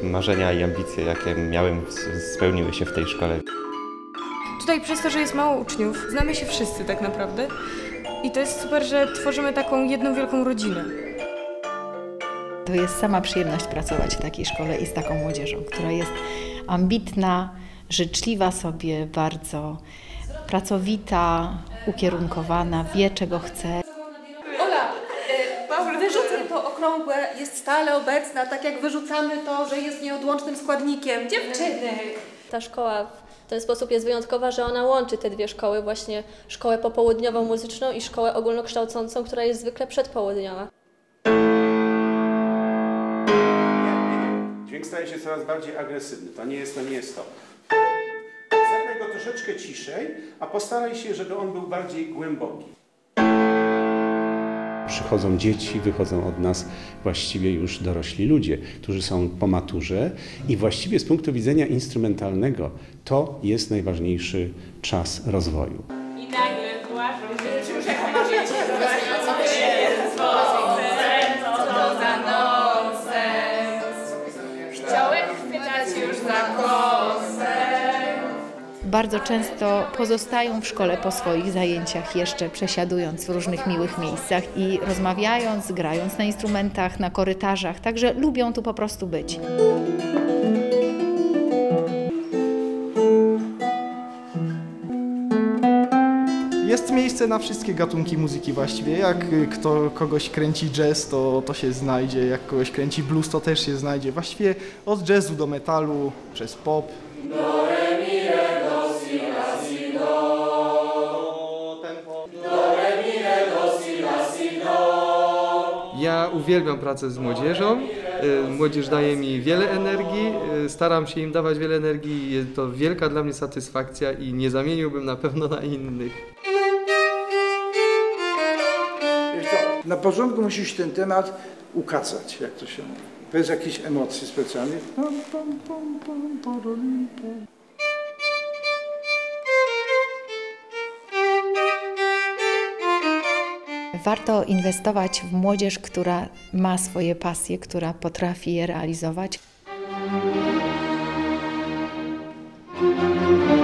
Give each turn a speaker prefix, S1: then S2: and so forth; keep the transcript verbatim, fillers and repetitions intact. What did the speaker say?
S1: marzenia i ambicje, jakie miałem, spełniły się w tej szkole.
S2: Tutaj przez to, że jest mało uczniów, znamy się wszyscy tak naprawdę i to jest super, że tworzymy taką jedną wielką rodzinę.
S3: To jest sama przyjemność pracować w takiej szkole i z taką młodzieżą, która jest ambitna, życzliwa sobie bardzo, pracowita, ukierunkowana, wie czego chce.
S4: Ola, wyrzucaj to okrągłe, jest stale obecna, tak jak wyrzucamy to, że jest nieodłącznym składnikiem. Dziewczyny!
S5: Ta szkoła w ten sposób jest wyjątkowa, że ona łączy te dwie szkoły, właśnie szkołę popołudniową muzyczną i szkołę ogólnokształcącą, która jest zwykle przedpołudniowa.
S6: Dźwięk staje się coraz bardziej agresywny. To nie jest to, nie jest to. Zagraj go troszeczkę ciszej, a postaraj się, żeby on był bardziej głęboki. Przychodzą dzieci, wychodzą od nas właściwie już dorośli ludzie, którzy są po maturze i właściwie z punktu widzenia instrumentalnego to jest najważniejszy czas rozwoju.
S7: I nagle złażą się, już jak ma dzieci, co za nonsens. Chciałem chwytać już za kosę.
S3: Bardzo często pozostają w szkole po swoich zajęciach, jeszcze przesiadując w różnych miłych miejscach i rozmawiając, grając na instrumentach, na korytarzach, także lubią tu po prostu być.
S8: Jest miejsce na wszystkie gatunki muzyki właściwie. Jak kto, kogoś kręci jazz, to, to się znajdzie. Jak kogoś kręci blues, to też się znajdzie. Właściwie od jazzu do metalu, przez pop.
S7: Do, re, mi, re, do, si, la, si, do. Do, re, mi, re, do, si, la, si, do.
S9: Ja uwielbiam pracę z młodzieżą. Młodzież daje mi wiele energii, staram się im dawać wiele energii. Jest to wielka dla mnie satysfakcja i nie zamieniłbym na pewno na innych.
S10: Na początku musisz ten temat ukacać, jak to się mówi, bez jakichś emocji specjalnych.
S3: Warto inwestować w młodzież, która ma swoje pasje, która potrafi je realizować.